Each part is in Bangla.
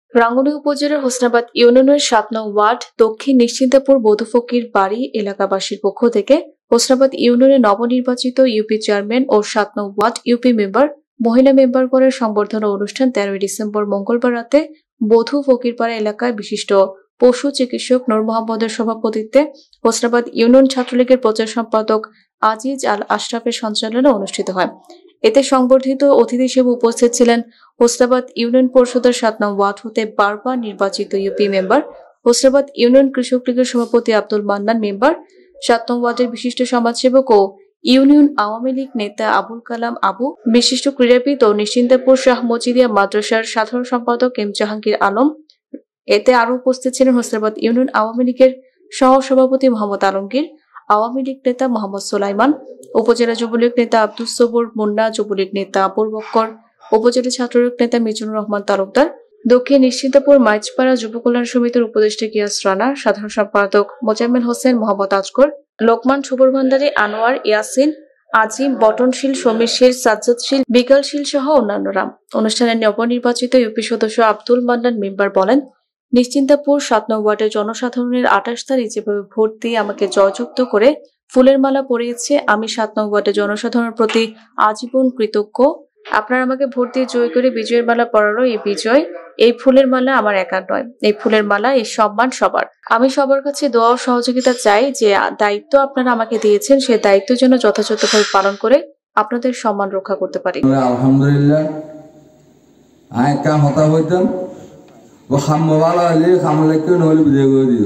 রাঙ্গুনিয়া উপজেলার হোসনাবাদ ইউনিয়নের ৭ নং ওয়ার্ড দক্ষিণ নিশ্চিন্তাপুর বধূফকির বাড়ি এলাকাবাসীর পক্ষ থেকে হোসনাবাদ ইউনিয়নের নবনির্বাচিত ইউপি চেয়ারম্যান ও ৭ নং ওয়ার্ড ইউপি মেম্বার, মহিলা মেম্বারগণের সংবর্ধনা অনুষ্ঠান ১৩ ডিসেম্বর মঙ্গলবার রাতে বধূ ফকিরপাড়া এলাকায় বিশিষ্ট পশু চিকিৎসক নূর মোহাম্মদের সভাপতিত্বে হোসনাবাদ ইউনিয়ন ছাত্রলীগের প্রচার সম্পাদক আজিজ আল আশরাফের সঞ্চালনে অনুষ্ঠিত হয়। এতে সংবর্ধিত অতিথি হিসেবে উপস্থিত ছিলেন হোসনাবাদ ইউনিয়ন পরিষদের ৭ নং ওয়ার্ড হতে বারবার নির্বাচিত ইউপি মেম্বার, হোসনাবাদ ইউনিয়ন কৃষক লীগের সভাপতি আব্দুল মান্নান মেম্বার, ৭ নং ওয়ার্ডের বিশিষ্ট সমাজসেবক ও ইউনিয়ন আওয়ামী লীগ নেতা আবুল কালাম আবু, বিশিষ্ট ক্রীড়াবিদ ও নিশ্চিন্তাপুর শাহ মজিদিয়া মাদ্রাসার সাধারণ সম্পাদক এম জাহাঙ্গীর আলম। এতে আরও উপস্থিত ছিলেন হোসনাবাদ ইউনিয়ন আওয়ামী লীগের সহ সভাপতি মোহাম্মদ আলমগীর, আওয়ামী লীগ নেতা মোহাম্মদ সোলাইমান, উপজেলা যুবলীগ নেতা আব্দুল সবুর মুন্না, যুবলীগ নেতা আবুল বক্কর, উপজেলা ছাত্রলীগ নেতা মিজানুর রহমান তালুকদার, দক্ষিণ নিশ্চিন্তাপুর মাইজপাড়া যুব কল্যাণ সমিতির উপদেষ্টা গিয়াস রানা, সাধারণ সম্পাদক মোজাম্মেল হোসেন, মোহাম্মদ আজগর, লোকমান শুভর ভান্ডারী, আনোয়ার, ইয়াসিন, আজিম, বটনশীল, সমীরশীল, সাজ্জাদশীল, বিকালশীল সহ অন্যান্যরা। অনুষ্ঠানে নবনির্বাচিত ইউপি সদস্য আব্দুল মান্নান মেম্বার বলেন, নিশ্চিন্তাপুর ৭ নং ওয়ার্ডের জনসাধারণের ২৮ তারিখ যেভাবে ভোট দিয়ে আমাকে জয়যুক্ত করে ফুলের মালা পরিয়েছে, আমি ৭ নং ওয়ার্ডের জনসাধারণের প্রতি আজীবন কৃতজ্ঞ। আপনারা আমাকে ভোট দিয়ে জয় করে বিজয়ের মালা পরারও এই বিজয়, এই ফুলের মালা আমার একার নয়, এই ফুলের মালা, এই সম্মান সবার। আমি সবার কাছে দোয়া ও সহযোগিতা চাই যে দায়িত্ব আপনারা আমাকে দিয়েছেন সেই দায়িত্ব যেন যথাযথভাবে পালন করে আপনাদের সম্মান রক্ষা করতে পারি। আলহামদুলিল্লাহ আয় কাম হতা হইতাম ও খামওয়ালা হলে খামলাকে নহলে বিজয় করে দিও,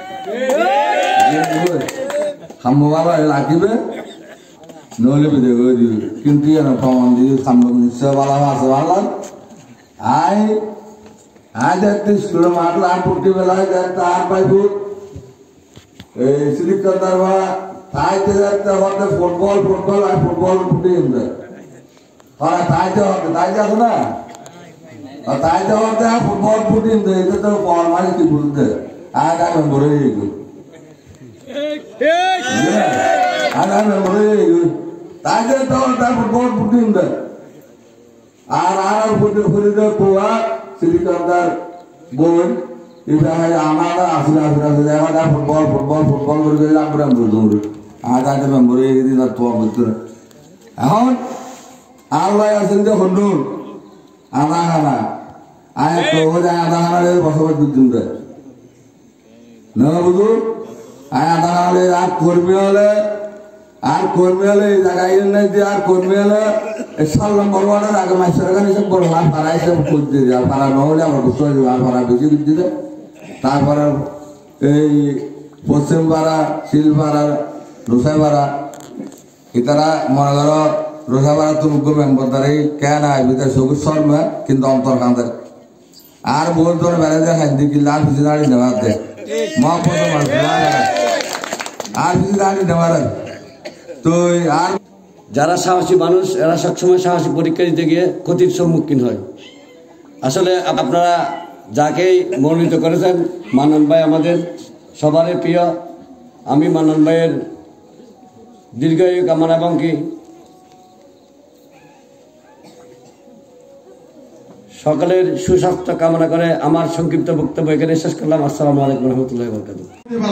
খামওয়ালা লাগিবে নহলে বিজয় করে দিও, কিন্তু প্রমাণ দিয়ে খাম্ব নিশ্চয় ভালো আছে ভালো। আয় আয় দেখতে স্কুলে মাঠলে আর পড়তে বেলায় দেখতে আর পাইব এই সিলিকর দারবা তাইতে দেখতে হতে ফুটবল ফুটবল আর ফুটবল ফুটে এমনি হয় তাইতে হতে তাইতে আছে না তাইতে হতে আর ফুটবল ফুটে এমনি এটা তো বল মারি কি বুঝতে আর আমি মরে গেল আর আমি মরে গেল তাইতে তো তার ফুটবল ফুটে এমনি আর আর ফুটে ফুটে তো পোয়া সিলিকন্দার বই এটা হয় আমাদের আসলে আসলে আসলে আমাদের ফুটবল ফুটবল ফুটবল করে গেলে আমরা দৌড় আর আগে মরে গেছি না তো ভিতরে এখন আল্লাহ আছেন যে হন্ডুর আধা খানা আয় তো আধা খানা বসবাস করছেন না বুঝু আয় আধা খানা আর কর্মী হলে এই জায়গায় নাই যে আর কর্মী হলে ৬ নম্বর ওয়ার্ডের আগে মাইসের এখানে সব বড় আর পাড়া এসে করতে আর পাড়া নহলে আমার বুঝতে পারছি আর পাড়া বেশি দিতে। তারপরে এই পশ্চিম পাড়া, শিলপাড়া, রোসাইপাড়া এটারা মনে করো রোসাইপাড়া তুমুক মেম্বার তারাই কেন ভিতরে সবুজ শর্মা কিন্তু অন্তর কান্দার আর বহুত ধরে বেড়াতে খাইতে কিনলে আর কিছু দাঁড়িয়ে নেওয়ার দেয় মহাপ্রথম আর কিছু দাঁড়িয়ে নেওয়ার তো আর যারা সাহসী মানুষ এরা সবসময় সাহসী পরীক্ষা দিতে গিয়ে ক্ষতির সম্মুখীন হয়। আসলে আপনারা যাকেই মনোনীত করেছেন মান্নান ভাই আমাদের সবারই প্রিয়। আমি মান্নান ভাইয়ের দীর্ঘায়ু কামনা এবং কি সকলের সুস্বাস্থ্য কামনা করে আমার সংক্ষিপ্ত বক্তব্য এখানে শেষ করলাম। আসসালামু আলাইকুম রহমতুল্লাহ বরকাতুহ।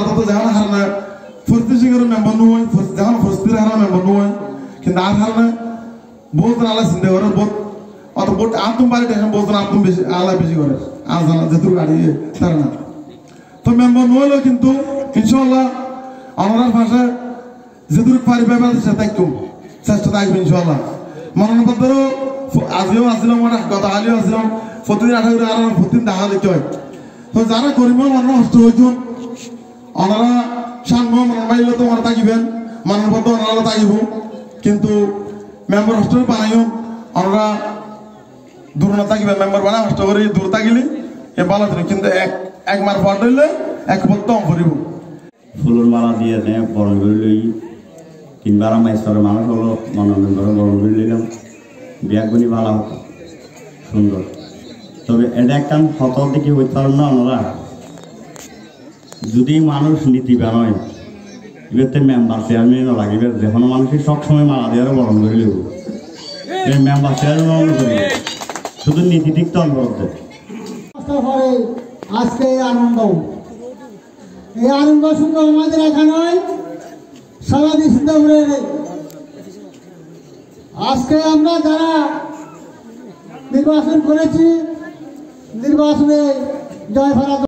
কিন্তু আর হার না বহুত আল্লাহ চিন্তা করে বহুত অত বহুত আর তুমি বাড়ি দেখেন বহুত আর তুমি বেশি আল্লাহ বেশি করে আর জানা যেহেতু গাড়ি তার না তো মেম্বার নইলেও কিন্তু ইনশাল্লাহ আমার ভাষায় যেহেতু পারি ব্যাপার চেষ্টা থাকবে ইনশাল্লাহ। মনোনয়নপত্রও আজকেও আসছিলাম গতকালিও আসছিলাম প্রতিদিন 18 করে আর প্রতিদিন দেখা দিতে হয়। তো যারা করিম মনে নষ্ট হইত ওনারা সাংঘ মনে পাইলে তো ওনারা থাকিবেন মনোনয়নপত্র ওনারা থাকিব কিন্তু মেম্বার হোস্টেল বানাইও আমরা দূর না থাকিবেন মেম্বার বানাই হোস্টেল করে দূর থাকিলে এ ভালো দিন কিন্তু এক মার পর হইলে এক পত্র করিব ফুলের মালা দিয়ে নেয় বরণ করে লই কিংবা মাইস্তরের মানুষ হলো মনোনয়ন করে বরণ করে লইলাম বিয়াগুনি ভালো হতো সুন্দর। তবে এটা একটা হতর দিকে হইতে পারেন না ওনারা যদি মানুষ নীতিবান হয় এবার মেম্বার চেয়ারম্যানও লাগবে যেখানে মানুষের সবসময় মালা দেওয়ারও বরণ করে লিব মেম্বার চেয়ারম্যান করি শুধু নীতি দিক তো অন্তর্গত ব্যবস্থা করে আজকে এই আনন্দ শুধু আমাদের এখানে সারা বিষ্ণুপুরে আজকে আমরা যারা নির্বাচন করেছি নির্বাচনে জয় ভারত